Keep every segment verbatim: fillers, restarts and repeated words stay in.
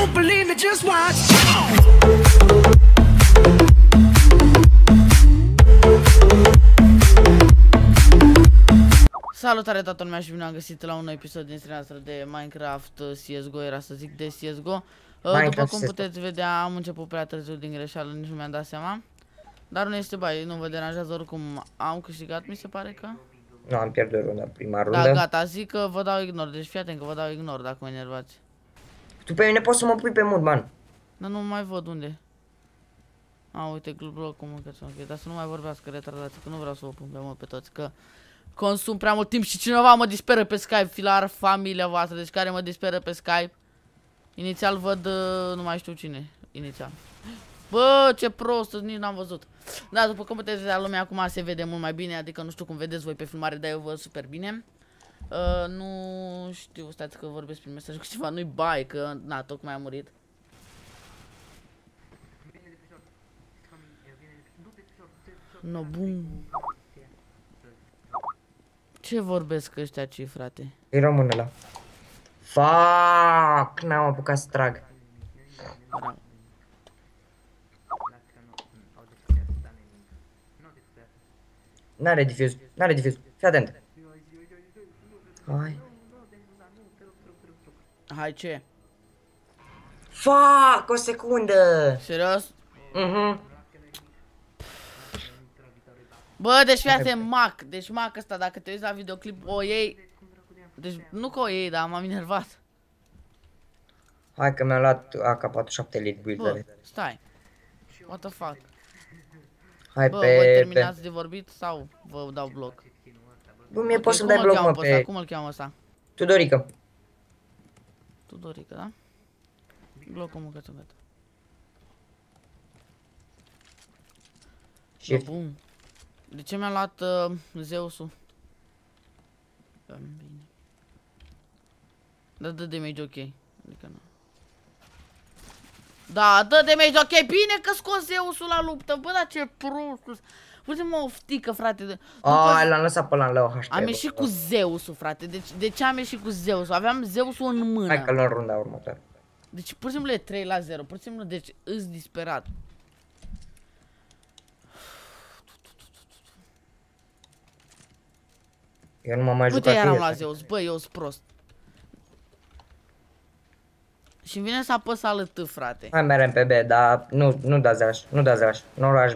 don't believe me, just watch. Salutare toată lumea și bine am găsit la un nou episod din seria noastră de Minecraft C S G O, era să zic de C S G O. După cum puteți vedea, am început prea târziu din greșeală, nici nu mi-am dat seama. Dar nu este bai, nu vă deranjează, oricum am câștigat, mi se pare că. Nu, am pierdut runda, prima rundă. Da, gata, zic că vă dau ignor, deci fii atent că vă dau ignor dacă mă enervați. Tu pe mine poți să mă pui pe mod, man. Dar nu mai văd unde. A, uite, blocul mâncați-mă, dar să nu mai vorbească retardați, că nu vreau să vă pun pe mod pe toți, că consum prea mult timp și cineva mă disperă pe Skype, filar familia voastră, deci care mă disperă pe Skype. Inițial văd, uh, nu mai știu cine, inițial. Bă, ce prost, nici n-am văzut. Da, după cum puteți vedea, lumea acum se vede mult mai bine, adică nu știu cum vedeți voi pe filmare, dar eu văd super bine. Uh, nu știu, stați că vorbesc prin mesaj cu ceva, nu-i bai, că, na, tocmai a murit. No, bum. Ce vorbesc ăștia cei, frate? E român ăla. Fac, n-am apucat să trag. Bravo. N-are difuz, n-are difuz, fii atent. Hai. Hai, ce? Fac, o secundă. Serios? Mhm. Bă, deci fiate Mac, deci Mac ăsta, dacă te uiți la videoclip, o iei. Deci nu că o iei, dar m-am enervat. Hai că mi-am luat A K patruzeci și șapte Elite Bă, build. stai. What the fuck? Hai Bă, pe... voi pe... terminați de vorbit sau vă dau bloc? Bă, mie Ok, poți să-mi cum dai îl bloc, cheamă mă, pe ăsta? pe... Cum îl cheamă ăsta? Tudorică. Tudorică, da? Blocul mâncați o gata. Și... Bum. De ce mi-am luat uh, Zeusul? Bine. Da, dă damage ok. Adică nu. Da, dă damage ok. Bine că scos Zeusul la luptă. Bă, dar ce prost. Uite-mă o ftică, frate. Aaa, l-am lăsat pe ăla în leu H T. Am ieșit cu Zeusul, frate. Deci, de ce am ieșit cu Zeusul? Aveam Zeusul în mână. Hai că luăm runda următoare. Deci, pur și simplu e trei la zero. Pur și simplu, deci, îs disperat. Eu nu m-am mai jucat. Uite, iar am cu luat el. Zeus. Bă, eu sunt prost. Și-mi vine să apăs alt, frate. Hai merem pe B, dar nu, nu dați rush, nu dați rush, nu rush B.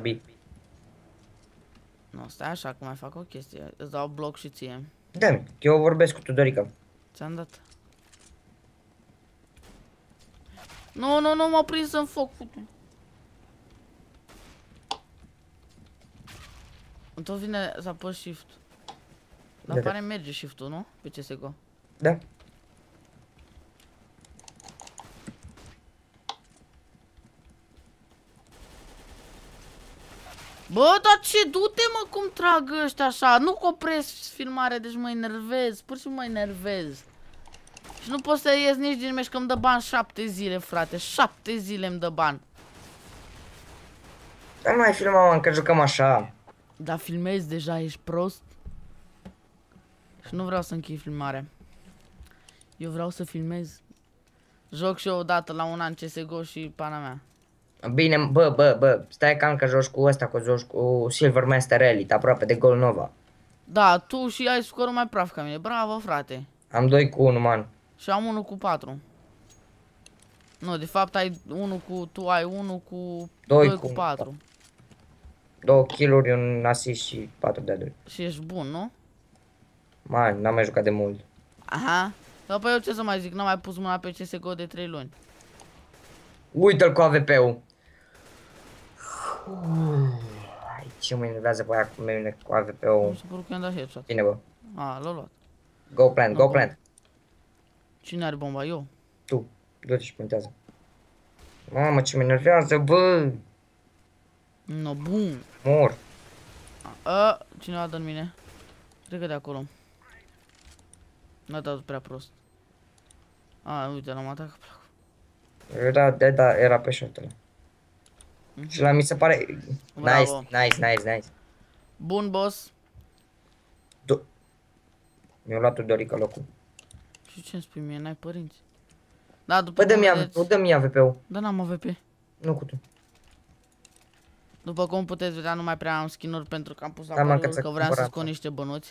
Nu, stai așa că mai fac o chestie. Îți dau bloc și ție. Da, eu vorbesc cu Tudorică. Ți-am dat. Nu, nu, nu, m-a prins în foc. Îmi tot vine să apăs shift. Dar Da, pare merge shift-ul, nu? Pe C S G O. Da? Bă, dar ce? Du-te, mă, cum trag ăștia așa. Nu opresc filmarea, deci mă enervez. Pur și simplu mă enervez. Și nu pot să ies nici din meci, că îmi dă bani șapte zile, frate. Șapte zile îmi dă bani. Dar nu mai filma, mă, că jucăm așa. Dar filmezi deja, ești prost. Și nu vreau să închei filmarea. Eu vreau să filmez. Joc și eu odată la un an C S G O și pana mea. Bine, bă, bă, bă, stai calm că joci cu ăsta, că joci cu Silver Master Elite, aproape de Gol Nova. Da, tu și ai scorul mai praf ca mine. Bravo, frate. Am doi cu unu, man. Și am unul cu patru. Nu, de fapt ai unul cu... Tu ai unul cu... Doi doi cu cu patru. Două kill-uri, un assist și patru de doi. Și ești bun, nu? Man, n-am mai jucat de mult. Aha. Dar pe eu ce să mai zic, n-am mai pus mâna pe C S G O de trei luni. Uite-l cu A V P-ul. Ai, ce mă enervează pe aia cu mine cu A V Nu P-ul. se părut că i-am dat headshot. Bine, bă. A, l-a luat. Go plant, go plant. Cine are bomba? Eu? Tu, du-te și puntează. Mamă, ce mă enervează, bă. No, bun. Mor. A, cineva dă în mine. Cred că de acolo. N-a dat prea prost. A, uite, l-am atacat. Era, de, da, era pe shot ăla. Mhm. Și la mi se pare... Bravo. Nice, nice, nice, nice. Bun, boss. Mi-a luat Tudorică locul. Și ce-mi spui mie? N-ai părinți? Da, după Bă, cum dă-mi vedeți... dă-mi A V P-ul. Da, n-am A V P. Nu cu tu. După cum puteți vedea, nu mai prea am skin-uri pentru că am pus Da, mă, că apariuri, ți-a că vreau să cumpărat, scot da. niște bănuți.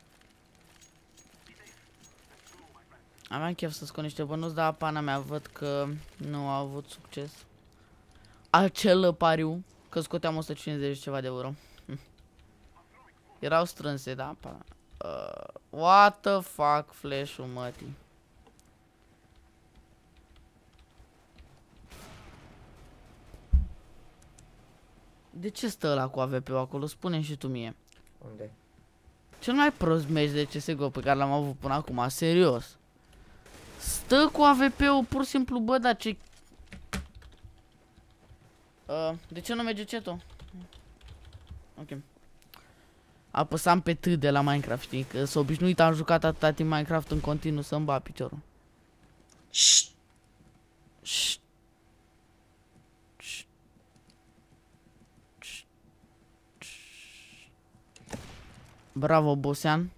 Aveam chef să scot niște bănuți, dar pana mea văd că nu a avut succes. Acel pariu, că scoteam o sută cincizeci ceva de euro. Hm. Erau strânse, da, pana. Uh, what the fuck, flash-ul, mătii. De ce stă ăla cu A V P-ul acolo? Spune-mi și tu mie. Unde? Cel mai prost meci de C S G O pe care l-am avut până acum, serios. Stă cu A V P-ul pur și simplu, bă, dar ce... Uh, de ce nu merge chat-ul? Ok. Apăsam pe T de la Minecraft, știi? Că s-a obișnuit, am jucat atâta timp Minecraft în continuu să-mi bat piciorul. Șt. Șt. Bravo, Bosean.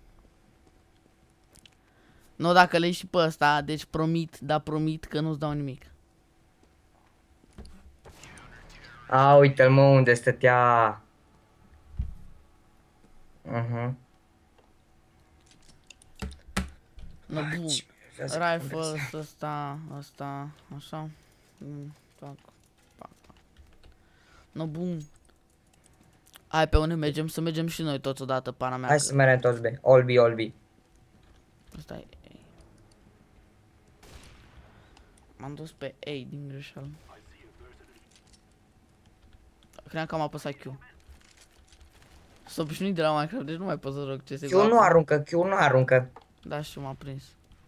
Nu, dacă le și pe ăsta, deci promit, dar promit că nu-ți dau nimic. A, uite-l, mă, unde stătea. Mhm. No, bun. Rifle, ăsta, ăsta, așa. Mm, fac, fac, fac. No, bun. Hai, pe unde mergem? Să mergem și noi toți odată, pana mea. Hai că... să mergem toți, be. All B, all B. Asta e. M-am dus pe A din greșeală. Credeam că am apăsat Q. S-a obișnuit de la Minecraft, deci nu mai pot să joc C S G O. Q nu aruncă, Q nu aruncă. Da, și m-a prins.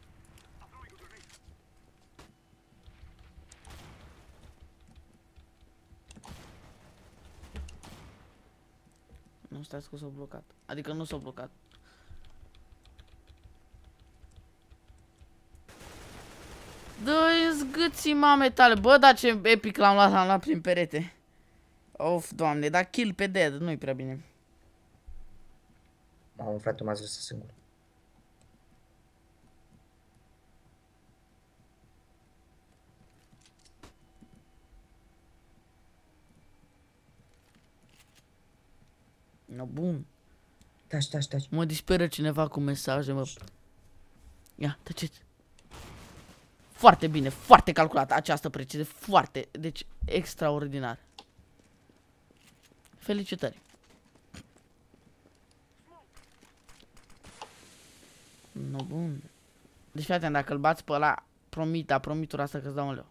Nu, stai că s-a blocat. Adică nu s-a blocat. Dă-i zgâții mame tale. Bă, dar ce epic l-am luat, l-am luat prin perete. Of, doamne, dar kill pe dead, nu-i prea bine. Mamă, frate, m-ați lăsat singur. No, bun. Taci, taci, taci. Mă disperă cineva cu mesaje, mă. Ia, tăceți. Foarte bine, foarte calculată această precizie, foarte, deci extraordinar. Felicitări. No, bun. Deci fii atent, dacă îl bați pe ăla, promit, da, promitura asta că-ți dau un leu.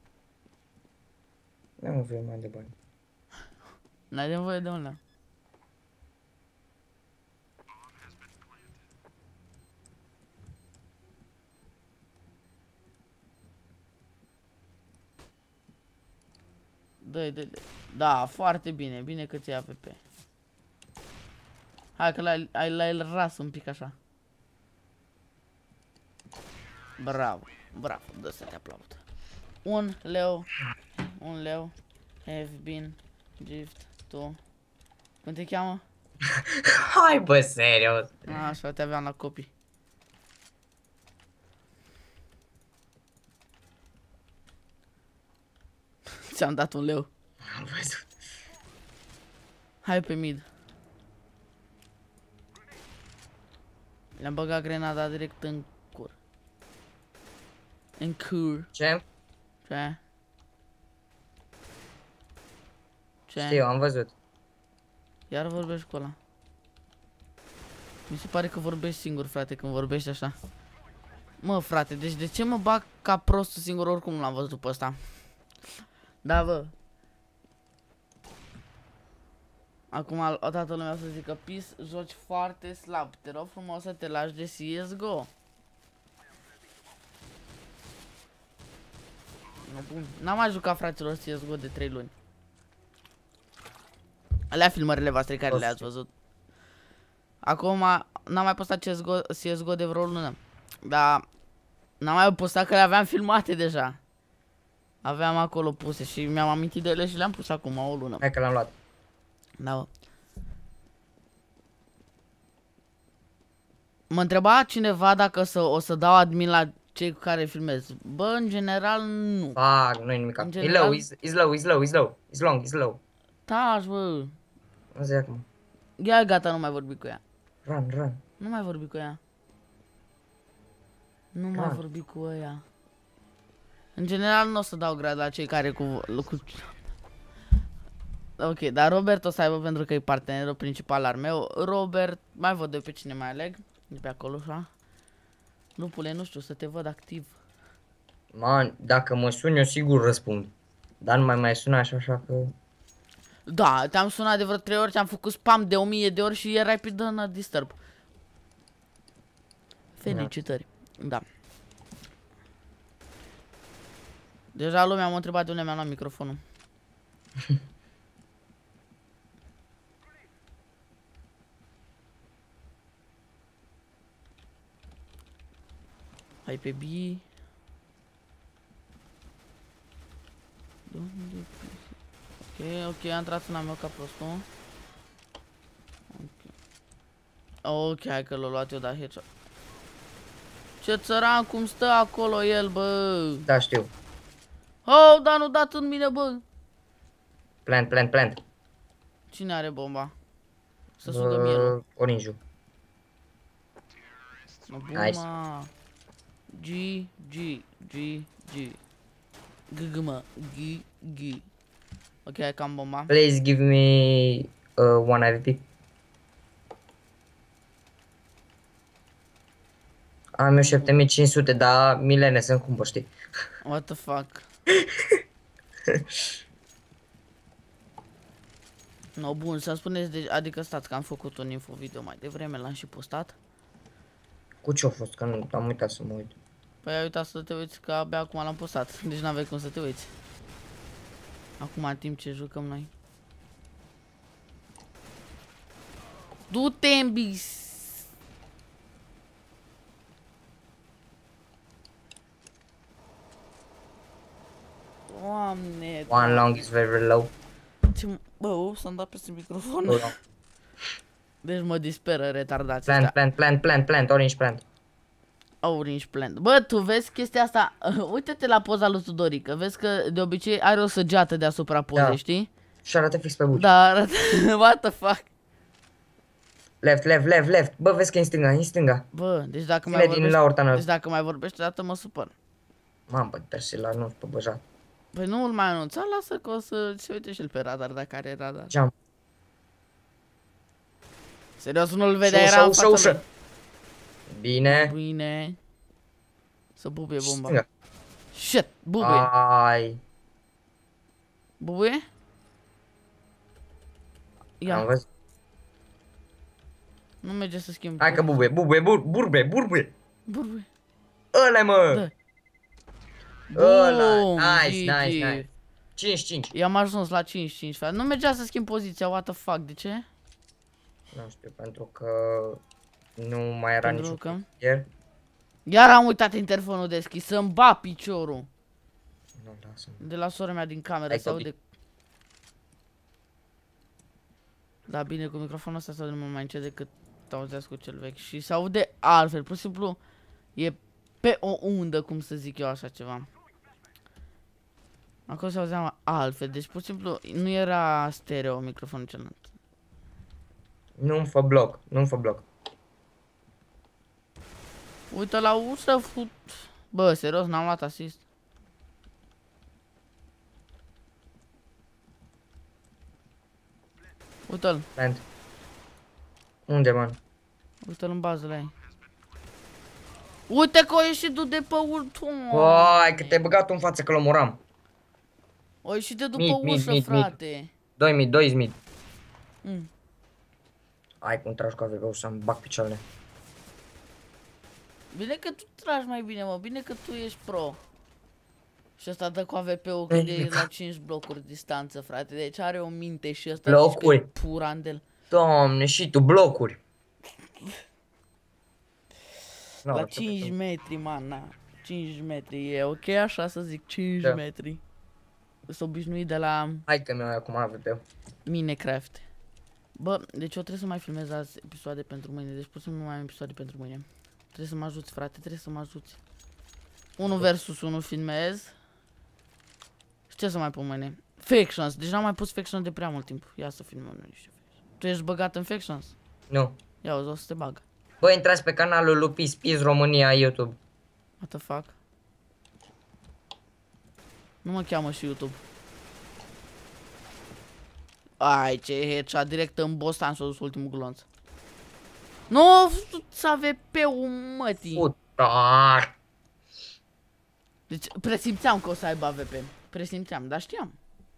Nu am voie mai de bani. N-ai nevoie de un leu. Dă-i, dă-i, dă-i. Da, foarte bine, bine că ți ia A V P. Hai că l-ai l-ai ras un pic așa. Bravo, bravo, dă să te aplaud. Un leu, un leu, have been gift to... Cum te cheamă? Hai, bă, serios. A, așa, te aveam la copii. Ți-am dat un leu. Am văzut. Hai pe mid. Le-am băgat grenada direct în cur. În cur. Ce? Ce? Ce? Știu, am văzut. Iar vorbești cu ăla. Mi se pare că vorbești singur, frate, când vorbești așa. Mă, frate, deci de ce mă bag ca prostul singur? Oricum nu l-am văzut pe ăsta. Da, bă. Acum o toată lumea o să zică, Peace, joci foarte slab. Te rog frumos să te lași de C S G O. N-am mai jucat, fraților, C S G O de trei luni. Alea filmările voastre care le-ați văzut. Acum n-am mai postat C S G O, C S G O de vreo lună. Dar n-am mai postat că le aveam filmate deja. Aveam acolo puse și mi-am amintit de ele și le-am pus acum o lună. Hai că l-am luat. Da, bă. Mă întreba cineva dacă să, o să dau admin la cei cu care filmez. Bă, în general, nu. Fac, nu-i nimic. În E general- low, is, is low, is low, is low. Is long, is low. Taci, bă. Nu zic acum. Ia gata, nu mai vorbi cu ea. Run, run. Nu mai vorbi cu ea. Nu mai Run. vorbi cu ea. În general nu o să dau grad la cei care cu... cu... Ok, dar Robert o să aibă pentru că e partenerul principal al meu. Robert, mai văd eu pe cine mai aleg. De pe acolo, așa. Lupule, nu știu, să te văd activ. Man, dacă mă suni, eu sigur răspund. Dar nu mai mai suna așa, așa că... Da, te-am sunat de vreo trei ori, te-am făcut spam de o mie de ori și erai pe dă disturb. Felicitări. Da. Deja lumea m-a întrebat de unde mi-am luat microfonul. Hai pe B. Ok, ok, a intrat în meu ca prostul. Ok. Ok, hai că l-a luat eu, da, headshot. Ce țăran cum stă acolo el, bă. Da, știu. Oh, dar nu dat în mine, bă. Plant, plant, plant. Cine are bomba? Să sugă mielul. Orange-ul. Nice. Buma. G, G, G, G. G, G, mă. G, G. Ok, hai că am bomba. Please give me uh, one I V P. Am eu șapte mii cinci sute, dar milene să-mi cumpăr, știi? What the fuck? No, bun, să spuneți, de, adică stați că am făcut un info video mai devreme, l-am și postat. Cu ce-a fost? Că nu am uitat să mă uit. Păi ai uitat să te uiți că abia acum l-am postat, deci n-aveai cum să te uiți. Acum, în timp ce jucăm noi. Du-te în bis! Doamne, One long is very, very low. ce... Bă, o, s-am dat peste microfon. Go Deci mă disperă retardații Plant, ăștia. plant, plant, plant, plant, orange plant. Orange plant. Bă, tu vezi chestia asta? Uite-te la poza lui Tudorică. Vezi că de obicei are o săgeată deasupra pozei, Da. știi? Și arată fix pe buci. Da, arată... What the fuck? Left, left, left, left. Bă, vezi că e în stânga, e în stânga. Bă, deci dacă mai Ține din vorbești... la ortană. Deci dacă mai vorbești dată mă supăr. Mamă, bă, trebuie să-l anunț pe băjat. Păi nu îl mai anunța, lasă că o să se uite și el pe radar dacă are radar. Geam. Serios, nu-l vedea, Ușă, era în ușă, fața ușă. lui. Bine. Bine. Să bubuie bomba. Stânga. Shit, bubuie. Ai. Bubuie? Am Ia, văzut. nu merge să schimb. Hai că bubuie, bubuie, bur, burbe, burbe. Bubuie. Ăla mă. Da. Ăla. Bum, Nice, G G. nice, nice. cinci cinci. I-am ajuns la cinci cinci, frate. Nu mergea să schimb poziția, what the fuck, de ce? Nu știu, pentru că nu mai era Pentru niciun că- ieri. Iar am uitat interfonul deschis, să-mi bat piciorul. Nu, lasă. De la sora mea din cameră Hai, se copii. aude. Da, bine, cu microfonul ăsta se aude mult mai încet decât auzeați cu cel vechi. Și se aude altfel, pur și simplu e pe o undă, cum să zic eu așa ceva. Acolo se auzea altfel, deci pur și simplu nu era stereo microfonul celălalt. Nu-mi fă bloc, nu-mi fă bloc. Uite la ușă, fut... Bă, serios, n-am luat asist. Uite-l, Plant. Unde, man? uite-l în bază la ei. Uite că a ieșit du de pe urtul. Uai, că te-ai băgat în față că l-omoram. A ieșit de după Mid, mid, ușă, mid, mid. frate. doi mid, doi mid. Mm. Hai cum tragi cu A V P-ul să-mi bag picioarele. Bine că tu tragi mai bine, mă, bine că tu ești pro. Și ăsta dă cu A V P-ul când e la cinci blocuri distanță, frate. Deci are o minte și ăsta Blocuri? zici că e purandel. Doamne, și tu, blocuri. La cinci metri, man, na. cinci metri, e ok așa să zic, cinci Da. metri. Sunt obișnuit de la Hai că mi-au acum A V P-ul. Minecraft. Bă, deci eu trebuie să mai filmez azi episoade pentru mâine, deci pot să nu mai am episoade pentru mâine. Trebuie să mă ajuți, frate, trebuie să mă ajuți. unu versus unu filmez. Și ce să mai pun mâine? Factions. Deci n-am mai pus Factions de prea mult timp. Ia să filmăm niște Factions. Tu ești băgat în Factions? Nu. Ia o să te bag. Bă, intrați pe canalul lui Peace Peace România YouTube. What the fuck? Nu mă cheamă și YouTube. Ai, ce headshot direct în Bostan s-a dus ultimul glonț. Nu, să ave pe un mătii. Puta. Deci presimțeam că o să aibă A V P. Presimțeam, dar știam.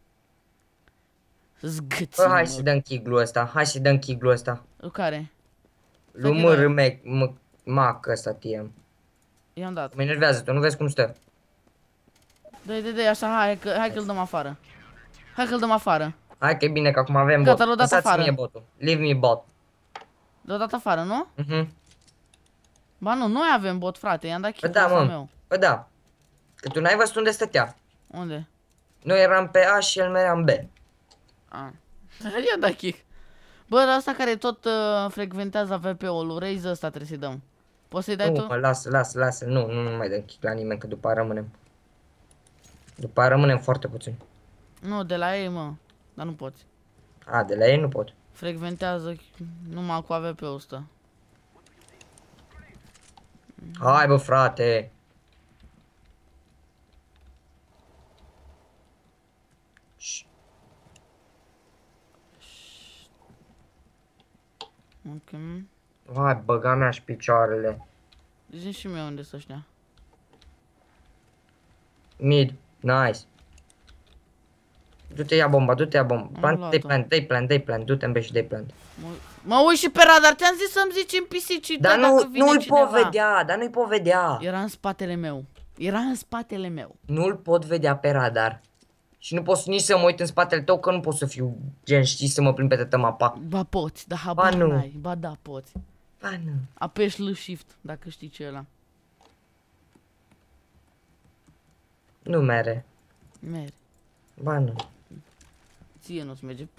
Zgâți. Bă, hai să dăm kick-ul ăsta. Hai să dăm kick-ul ăsta. Care? Lui mărmec, mac ăsta tiem. I-am dat. Mă enervează, tu nu vezi cum stă. Dă-i, dă-i, dă-i, așa, hai, că, hai că-l dăm afară. Hai că-l dăm afară. Hai că e bine că acum avem Gata, bot. l-o dat afară. Lăsați-mi botul. Leave me bot. L-o dat afară, nu? Mhm. Ba nu, noi avem bot, frate, i-am dat Bă, kick-ul da, ăsta mă. meu. Bă, da. Că tu n-ai văzut unde stătea. Unde? Noi eram pe A și el merea în B. A. I-a dat kick. Bă, dar asta care tot uh, frecventează A V P-ul lui Raze, ăsta trebuie să-i dăm. Poți să-i dai Nu, tu? mă, lasă, lasă, lasă. Nu, nu, nu mai dăm kick la nimeni, că după aia rămânem. După aia rămânem foarte puțin. Nu, de la ei, mă. Dar nu poți. A, de la ei nu pot. Frecventează numai cu A V P-ul ăsta. Hai, bă, frate. Ș. Ok. Hai, băga mea și picioarele. Zici și mie unde să știa. Mid, nice. Du-te, ia bomba, du-te, ia bomba. Plant, dai luat-o. plant, dai plant, dai plant, du-te în B și dai plant. Mă, mă uit și pe radar, ți-am zis să-mi zici în pisicii, Dar dacă nu, vine nu-l cineva. pot vedea, dar nu-i pot vedea. Era în spatele meu. Era în spatele meu. Nu-l pot vedea pe radar. Și nu pot nici să mă uit în spatele tău, că nu pot să fiu gen, știi, să mă plimb pe toată mapa. Ba poți, dar habar Ba nu. n-ai. Ba da, poți. Ba nu. Apeși L Shift, dacă știi ce e ăla. Nu mere. Mere. Ba nu. Ție nu-ți merge.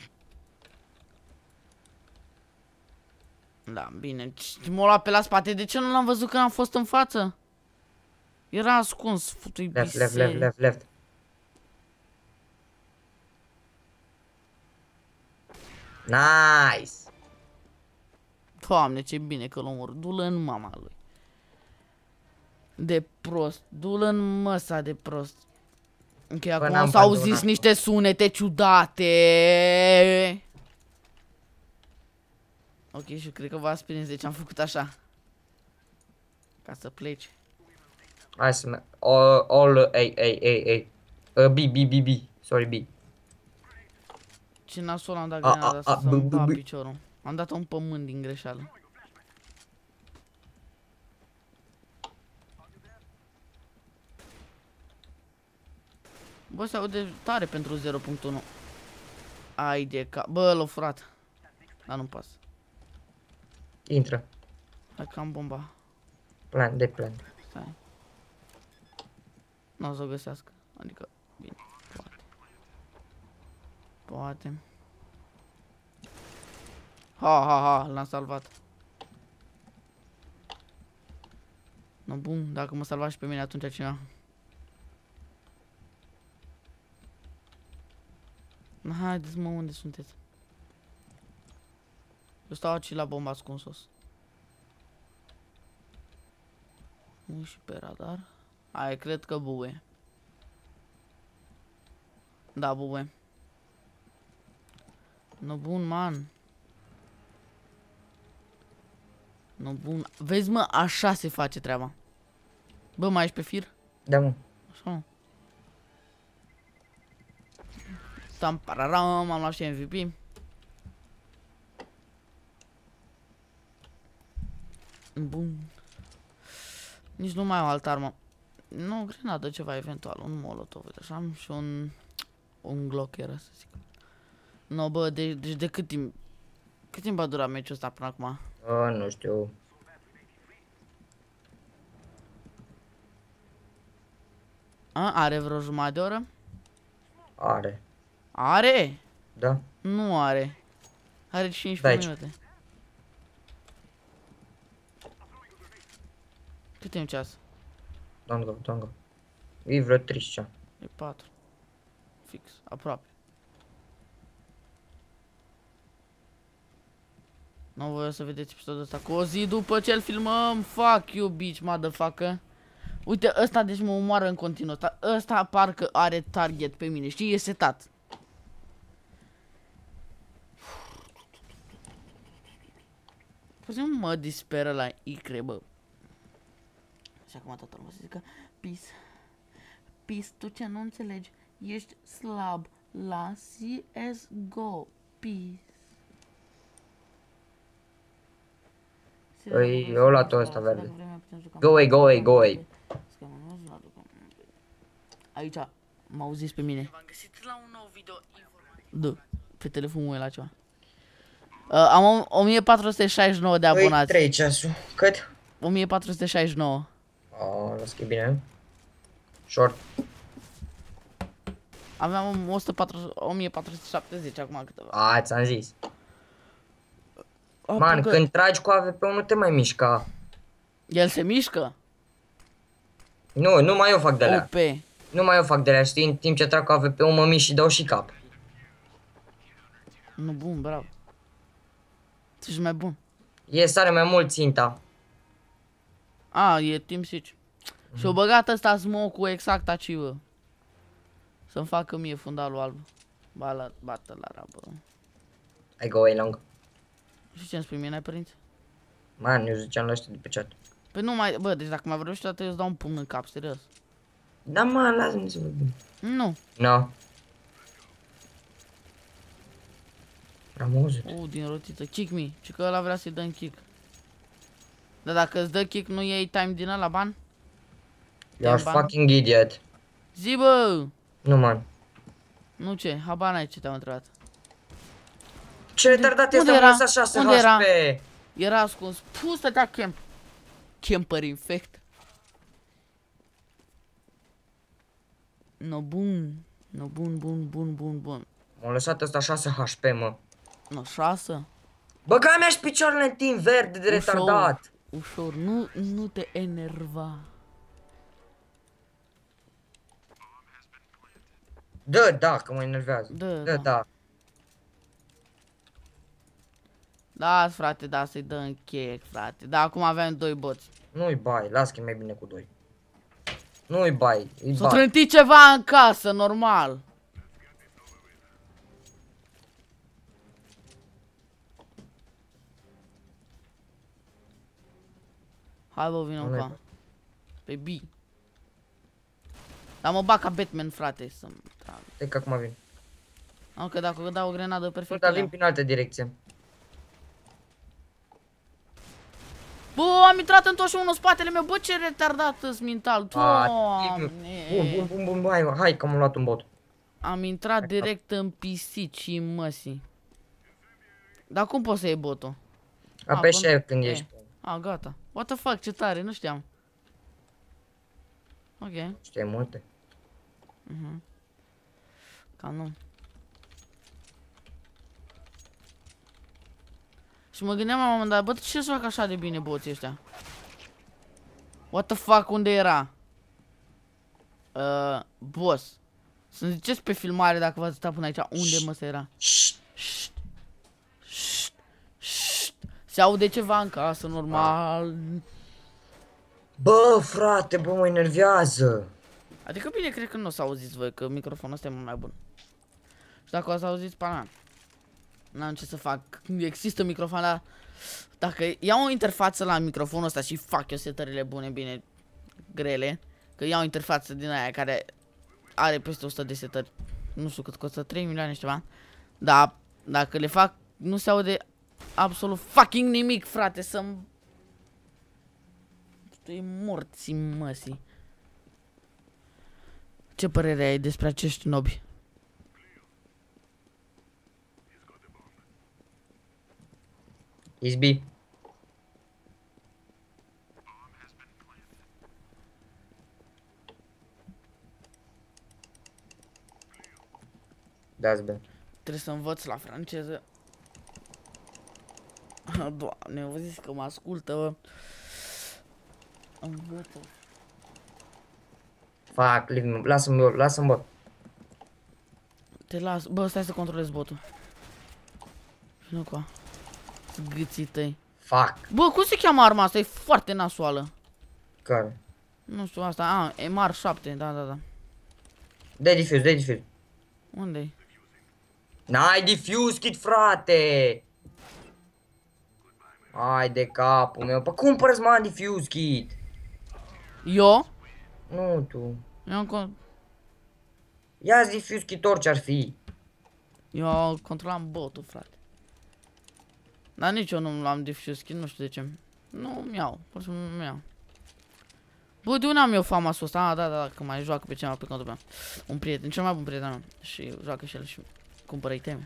Da, bine. M-a luat pe la spate. De ce nu l-am văzut când am fost în față? Era ascuns, futui Left, left, left, bisei. left, left. Nice. Doamne, ce bine că l-omor. Du-l în mama lui. De prost. Du-l în măsa de prost. Ok, Bă, acum n-am s-au auzit pardonat. niște sunete ciudate. Ok, și cred că v-ați prins de ce am făcut așa. Ca să pleci. Hai să merg. All, all, A, A, A, A. Uh, B, B, B, B. Sorry, B. Ce nasol am dat A, grenada a, asta a, să-mi b, b, bat b. piciorul. Am dat un pământ din greșeală. Bă, se aude tare pentru zero punct unu. Ai de ca... Bă, l-o furat. Dar nu pas. Intră. Hai că am bomba. Plan, de plan. Stai. Nu o să o găsească. Adică, bine, poate. Poate. Ha, ha, ha, l-am salvat. No, bun, dacă mă salva și pe mine atunci cineva. Haideți mă, unde sunteți? Eu stau aici la bomba ascunsos. Nu și pe radar. Hai, cred că bubuie. Da, bubuie. No, bun, man. No, bun. Vezi, mă, așa se face treaba. Bă, mai ești pe fir? Da, mă. Așa, mă. Tam pararam, am luat și M V P. Bun. Nici nu mai am altă armă. Nu, grenadă ceva eventual, un molotov, uite așa, am și un un Glock era să zic. No, bă, de, deci de cât timp cât timp a durat meciul ăsta până acum? Uh, nu știu. A, are vreo jumătate de oră? Are. Are? Da? Nu are. Are cincisprezece Da, aici. minute. Cât timp ceas? Don't go, don't go. E vreo treizeci. E patru. Fix, aproape. Nu voi o să vedeți episodul ăsta cu o zi după ce îl filmăm. Fuck you, bitch, motherfucker. Uite, ăsta deci mă omoară în continuu. Ăsta, ăsta parcă are target pe mine, știi? E setat. Păi mă disperă la icre, bă. Și acum toată lumea să zică Peace. Peace, tu ce nu înțelegi? Ești slab la C S G O. Peace. Păi, eu la tot ăsta verde. Go away, go away, go away. Aici m-au auzit pe mine. V-am găsit la un nou video. Da, pe telefonul meu la ceva. Uh, am o mie patru sute șaizeci și nouă de abonați. Păi, trei ceasul. Cât? o mie patru sute șaizeci și nouă. Oh, las că e bine. Short. Aveam o mie patru sute șaptezeci acum câteva. A, ți-am zis. Man, că... când tragi cu A V P-ul nu te mai mișca. El se mișcă? Nu, nu mai eu fac de alea. O P. Nu mai eu fac de alea, știi? În timp ce trag cu A V P-ul mă mișc și dau și cap. Nu, bun, bravo. Tu ești mai bun. E sare mai mult ținta. A, e Team Siege. Mm-hmm. Și-o băgat ăsta smoke-ul exact aici, bă. Să-mi facă mie fundalul alb. Ba la, bată la rabă. I go away long. Și ce-mi spui mie, n-ai părinți? Man, eu ziceam la ăștia de pe chat. Păi nu mai, bă, deci dacă mai vorbești toată, eu îți dau un pumn în cap, serios. Da, man, lasă-mi să vorbim. Nu. No. Am auzit. Uh, din rotiță, kick me. Și că ăla vrea să-i dăm kick. Dar dacă îți dă kick, nu iei time din ăla ban? You are fucking idiot. Zi, bă! Nu, man. Nu ce, habar n-ai ce te-am întrebat. Ce retardat este, am lăsat șase H P. Era ascuns. Puh, stătea camp. Camper infect. No, bun. No, bun, bun, bun, bun, bun. M-a lăsat ăsta șase H P, mă. No, șase. Băga mea și picioarele în timp verde de retardat. Ușor, nu, nu te enerva. Da, da, că mă enervează. Da, da, da. da. Da, frate, da, să-i dăm check, frate. Da, acum avem doi boți. Nu-i bai, las că e mai bine cu doi. Nu-i bai, îi S-a bai. trântit ceva în casă, normal. Hai, bă, vină încoa. Pe B. Dar mă bag ca Batman, frate, să-mi trag. Stai că acum vin. Am că dacă dau o grenadă Nu, perfectă. dar vin prin altă direcție. Bă, am intrat în tot și unul în spatele meu. Bă, ce retardat îți mental. Doamne. Bun, bun, bun, bun, hai, hai că am luat un bot. Am intrat direct în pisicii măsii. Dar cum poți să iei botul? Apeși când ești. A, gata. What the fuck, ce tare, nu știam. Ok. Știi multe. Mhm. Cam nu. Și mă gândeam la un moment dat, bă, ce să fac așa de bine boții ăștia? What the fuck, unde era? Uh, boss. Să-mi ziceți pe filmare dacă v-ați stat până aici, unde mă să era? Șt, șt, șt, șt. Se aude ceva în casă, normal. Bă, frate, bă, mă enervează. Adică bine, cred că nu o să auziți voi, că microfonul ăsta e mult mai bun. Și dacă o să auziți, pana, n-am ce să fac. Există microfon, dar dacă iau o interfață la microfonul ăsta și fac eu setările bune, bine, grele, că iau o interfață din aia care are peste o sută de setări, nu știu cât costă, trei milioane și ceva, dar dacă le fac, nu se aude absolut fucking nimic, frate, să-mi... E morții măsii. Ce părere ai despre acești nobi? Is B. That's bad. Trebuie să învăț la franceză. Doamne, vă zis că mă ascultă, bă. Învăță. Fac, leave me, lasă-mi eu, lasă-mi bot. Te las. Bă, stai să controlez botul. Și nu cu gâții tăi. Fac. Bă, cum se cheamă arma asta? E foarte nasoală. Care? Nu știu asta. A, M R șapte, da, da, da. Dă-i diffuse, dă-i diffuse. Unde-i? N-ai diffuse kit, frate! Ai de capul meu. Pă cumpără-ți, mă, diffuse kit. Eu? Nu tu. Eu, con Ia-ți diffuse kit orice ar fi. eu controlam botul, frate. Dar nici eu nu l-am diffuse skin, nu știu de ce. Nu-mi iau, pur și simplu nu-mi iau. Bă, de unde am eu fama-sul ăsta? Ah, da, da, da, că mai joacă pe cineva pe contul meu. Un prieten, cel mai bun prieten meu. Și joacă și el și cumpără iteme.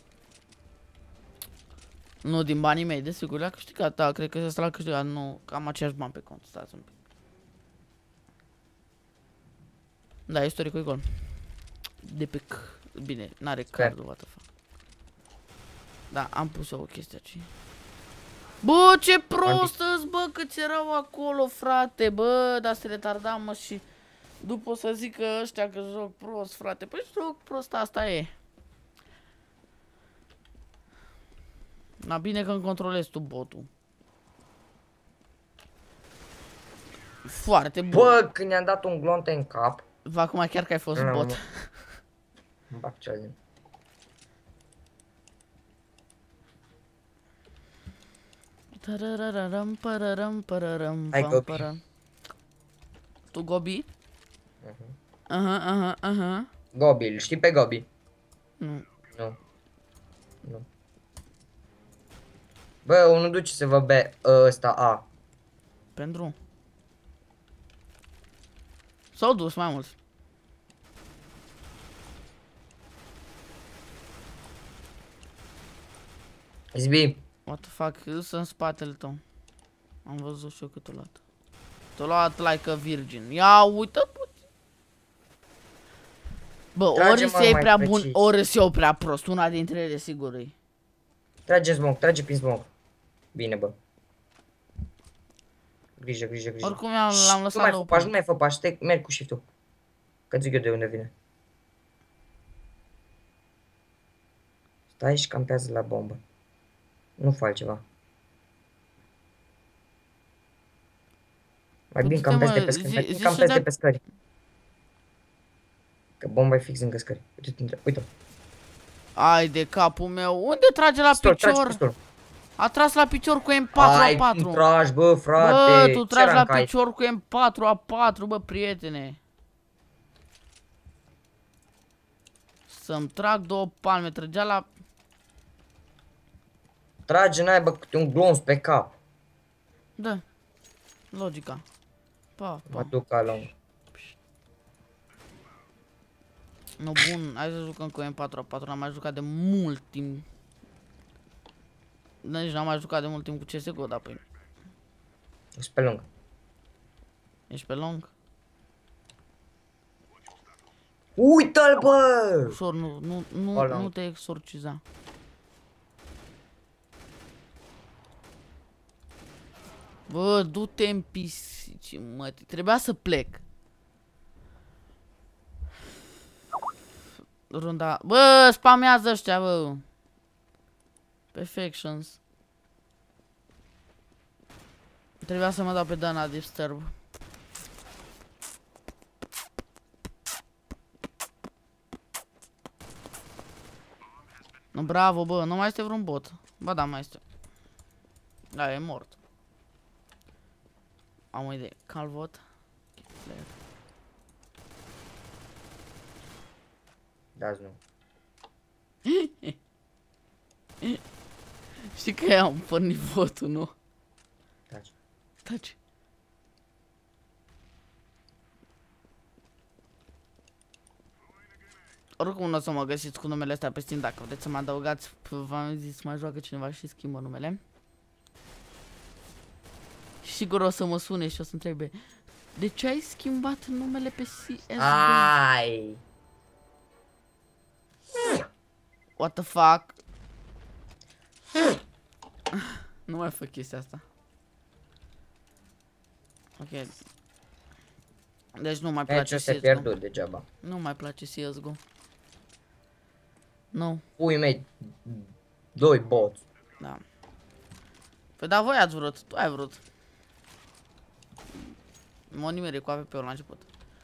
Nu din banii mei, desigur, l-a câștigat, da, cred că ăsta l-a câștigat, nu, cam aceiași bani pe cont, stați un pic. Da, istoricul e gol. De pe c... Bine, n-are cardul, what the fuck. Da, am pus eu o chestie aici. Bă, ce prost-s, bă, câți erau acolo, frate, bă, dar se retarda, mă, și după o să zică ăștia că joc prost, frate. Păi joc prost, asta e. Na, bine că îmi controlezi tu botul. Foarte bun. Bă, când i-am dat un glonte în cap. Va, acum chiar că ai fost Nu, bot. nu. Îmi bag cel din. Tarararam, pararam, pararam, Hai, pam, Gobi. param. Tu Gobi? Uh-huh. Aha, aha, aha. Gobi, îl știi pe Gobi? Nu. Nu. Nu. Bă, unul duce să vă be ăsta A. Pentru? S-au dus mai mulți. Izbi. What the fuck, îs în spatele tău. Am văzut și eu cât o luat. T-o luat like a virgin. Ia uită puțin. Bă, Trage, ori mă, se mai prea precis. bun, ori se eu prea prost. Una dintre ele sigur e. Trage smoke, trage prin smoke. Bine, bă. Grijă, grijă, grijă. Oricum l-am Nu lăsat mai la fă o pași, nu mai fă pași, te merg cu shift-ul. Că zic eu de unde vine. Stai și campează la bombă. Nu fă altceva. Mai bine Du-te, campezi de mă, pe scări, zi- mai bine zi campezi să de dea- pe scări. Că bomba e fix lângă scări. Uite, uite. Ai de capul meu. Unde trage la Pistol, trage picior? pistol. A tras la picior cu M patru A Ai, patru. tu tragi, bă, frate. Bă, tu Ce tragi la rank ai? picior cu M patru A patru, bă, prietene. Să-mi trag două palme, trăgea la... Trage n-ai, bă, câte un glonț pe cap. Da. Logica. Pa, Mă pa. duc la lung. No, bun, hai să jucăm cu M patru A patru, n-am mai jucat de mult timp. Nici n-am mai jucat de mult timp cu C S G O, dar păi... Ești pe lung. Ești pe lung? Uită-l, bă! Ușor, nu, nu, nu, Ăla. nu te exorciza. Bă, du-te în pisici, mă, trebuia să plec. Runda... Bă, spamează ăștia, bă. Perfections. Trebuia să mă dau pe Dana Disturb. No, bravo, bă, nu mai este vreun bot. Ba da, mai este. Da, e mort. Am o idee. Calvot. Da-ți nu. Știi că am pornit votul, nu? Taci. Taci. Oricum nu o să mă găsiți cu numele astea pe Steam, dacă vreți să mă adăugați, v-am zis, mai joacă cineva și schimbă numele. Și sigur o să mă sune și o să întrebe, de ce ai schimbat numele pe C S G O? Ai! What the fuck? Nu mai fac chestia asta. Ok. Deci nu mai Meciul place ăsta e C S G O. pierdut degeaba. Nu mai place C S G O. Nu. Pui mei, doi boți. Da. Păi da, voi ați vrut, tu ai vrut. M-o nimeri cu A V P-ul la început.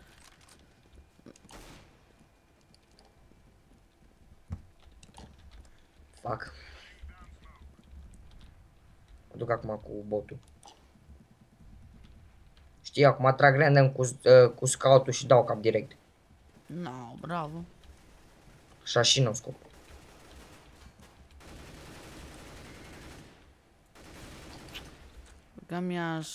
Fac. Mă duc acum cu botul. Știi, acum trag random cu, uh, cu scout-ul și dau cap direct. No, bravo. Așa și nu scop. Că mi-aș...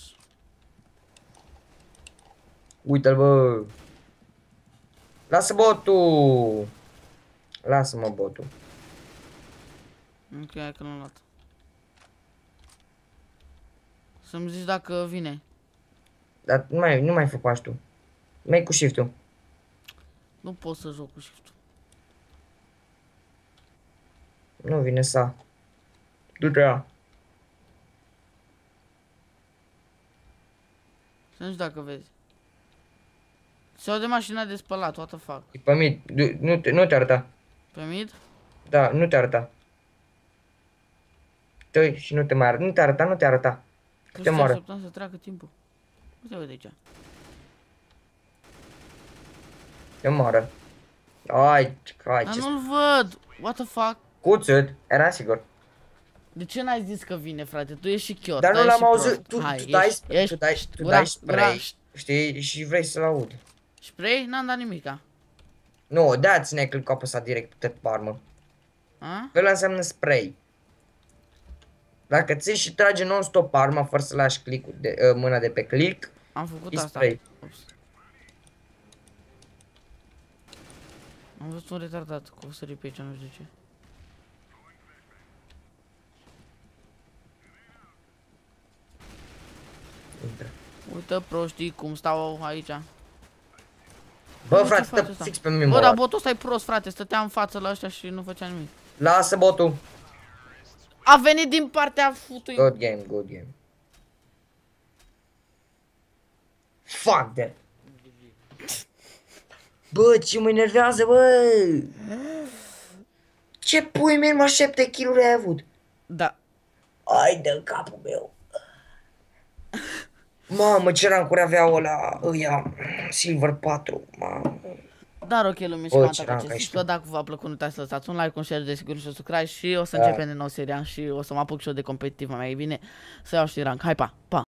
Uite-l, bă. Lasă botul. Lasă-mă botul. Ok, hai că l-am luat. Să-mi zici dacă vine. Dar nu mai, nu mai fă pași tu. Mai cu shift-ul. Nu pot să joc cu shift-ul. Nu vine sa. Du-te la. Să zici dacă vezi. Se aude mașina de spălat, what the fuck. E pe mid. Du- Nu te, nu te arăta. Pe mid? Da, nu te arăta. Dă și nu te mai arăta. Nu te arăta, nu te arăta. Că te Că moară. așteptam să treacă timpul. Uite, uite aici. Te moară. Ai, ai Dar ce... nu-l văd. What the fuck? Cuțut, era sigur. De ce n-ai zis că vine, frate? Tu ești și chior. Dar tu nu ești l-am și auzit. prost. Tu, Hai, tu dai, ești, ești, tu dai, ești, tu gura, dai spray, gura, șt. știi, și vrei să-l aud. Spray? N-am dat nimica. Nu, da, ține click-ul apăsat direct pe palmă. A? Ăla înseamnă spray. Dacă ții și trage non-stop arma fără să lași click de, uh, mâna de pe click, Am făcut e asta. spray. Ups. Am văzut un retardat cu o sări pe aici, nu știu de ce. Intră. Uite proștii cum stau aici. Bă, Nu, ce frate, face stă ăsta? fix pe mine. Bă, mă dar luat. botul ăsta e prost, frate. Stătea în față la ăștia și nu făcea nimic. Lasă botul. A venit din partea futui. Good game, good game. Fuck that. Bă, ce mă enervează, bă! Ce pui mei, mă, șapte kill-uri ai avut? Da. Ai de capul meu. Mamă, ce rancuri aveau ăla, ăia, Silver patru, mamă. Dar ok, lume, și Bă, cam ce atât pe rank ai acest. și tu. Sper dacă v-a plăcut, nu uitați să lăsați un like, un share, desigur și un subscribe și o să Da. începem din nou seria și o să mă apuc și eu de competitiv mai bine să iau și rank. Hai, pa, pa!